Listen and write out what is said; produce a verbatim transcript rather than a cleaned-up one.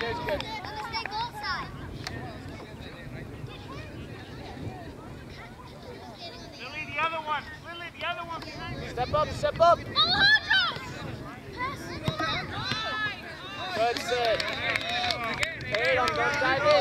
Here's good. Stay goal side. Lily, the other one. Lily, the other one behind you. Step up, step up. Alejandro! Good sit. Hey, don't, don't dive in.